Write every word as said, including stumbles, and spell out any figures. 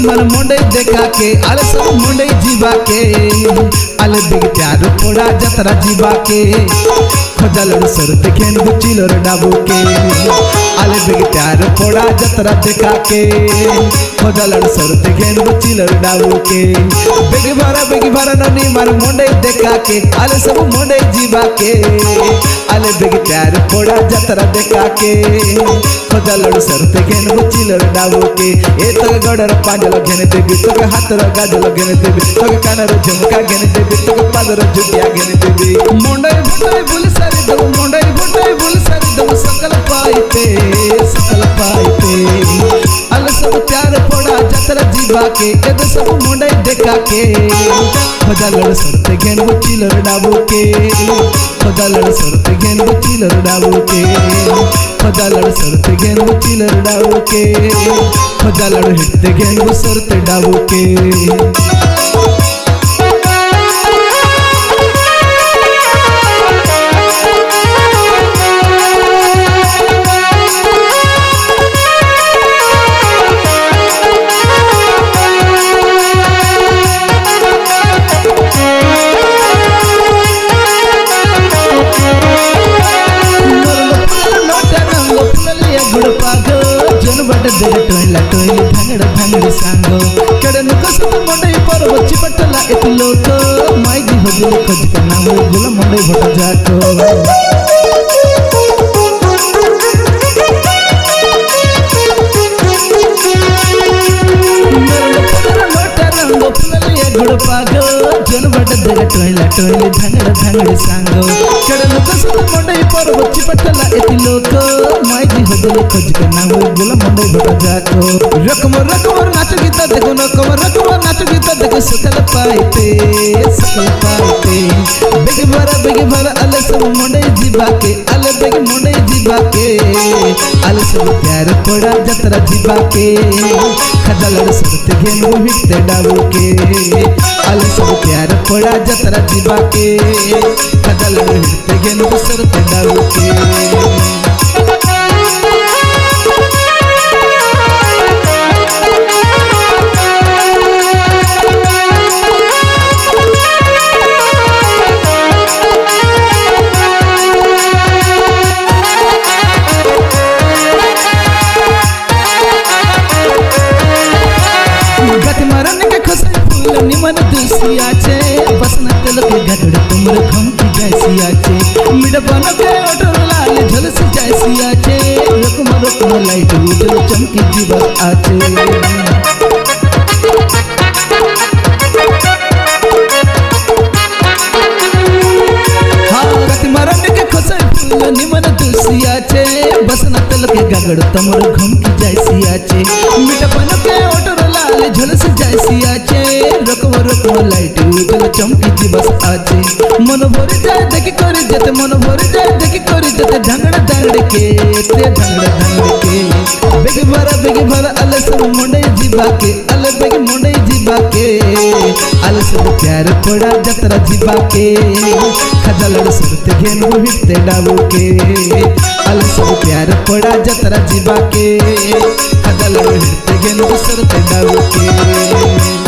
निमन मुंडई देखा के आले सब मुंडई जीवा के आले बिग प्यार पोड़ा जतरा जीवा के खोजल सरत घेन चिलर डाबू के आले बिग प्यार पोड़ा जतरा देखा के खोजल सरत घेन चिलर डाबू के बिग भरा बिग भरा ननी मार मुंडई देखा के आले सब मुंडई जीवा के आले बिग प्यार पोड़ा जतरा देखा के खोजल सरत घेन चिलर डाबू के ए तो गडर पांजल घेने देबी तो हातर गाजल घेने देबी तो कानर झुमका घेने देबी तो पादर जुटिया घेने देबी मुंडई भुटई बुल सारी दो मुंडई भुटई बुल सारी दो सकल पाइते सकल पाइते अल सब प्यार पोड़ा जतरा जीवा के एद सब मुंडई देखा के खोजल सरत घेन चिलर डाबू के खोजल सरत घेन चिलर डाबू के खोजल सरत घेन चिलर डाबू के खोजल हिट घेन सरत डाबू के टोइला टोइली भांगड़ भांगड़ सांगो कड़न कसम मोडई पर बच्ची पटला एक लोक माई जी होगले खोज के नाम गुला मोडई भटा जाको गुड़ पागो जन बट देगा टोइला टोइली भांगड़ भांगड़ सांगो कड़न कसम मोडई पर बच्ची पटला एक लोक माई जी होगले खोज के नाम गुला मोडई भटा जाको रकम रकम नाच गीता देखो रकम रकम नाच गीता देखो सकल पाइते सकल पाइते बेग भरा बेग भरा अले सब मोडई जीवा के अले बेग मोडई जीवा के अले सब प्यार पोड़ा जतरा जीवा के खजल सरत घेन हिटते डाबू के अले सब प्यार पोड़ा जतरा जीवा के खजल हिटते घेन सरत डाबू के निमन दुसिया छे बसना तेल के गगड़ तुमरे खम की जैसिया छे मिड बनो के ओटर लाल झलस जैसिया छे रकम रकम लाइट उजल चमकी जीवा आछे हाँ कति मरन के खसै फूल निमन दुसिया छे बसना तेल के गगड़ तुमरे खम की जैसिया छे मिड बनो के ओटर लाल झलस जैसिया छे रकम रकम लाइट उजल चमकी जीवस आछे मन भर जाए देखी करी जते मन भर जाए देखी करी जते ढंगड़ ढंगड़ के ते ढंगड़ ढंगड़ के बेग भरा बेग भरा अले सब मुंडई जीवा के अले बेग मुंडई जीवा के अले सब प्यार पोड़ा जतरा जीवा के खजल सरत घेन हिटते डाबू के अले सब प्यार पोड़ा जतरा जीवा के खजल हिटते घेन सरत डाबू के